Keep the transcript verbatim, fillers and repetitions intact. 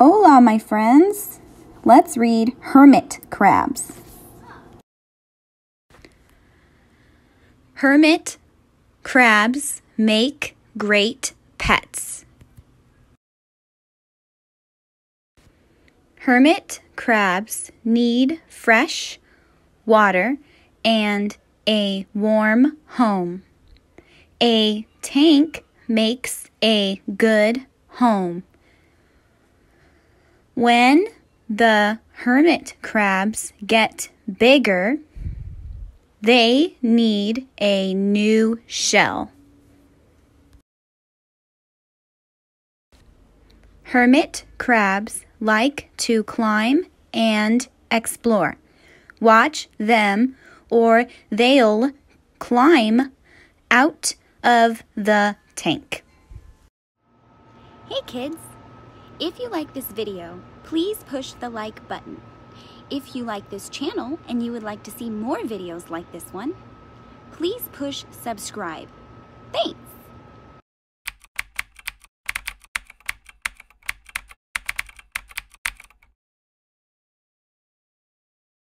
Hola, my friends. Let's read Hermit Crabs. Hermit crabs make great pets. Hermit crabs need fresh water and a warm home. A tank makes a good home. When the hermit crabs get bigger, they need a new shell. Hermit crabs like to climb and explore. Watch them or they'll climb out of the tank. Hey kids! If you like this video, please push the like button. If you like this channel and you would like to see more videos like this one, please push subscribe. Thanks!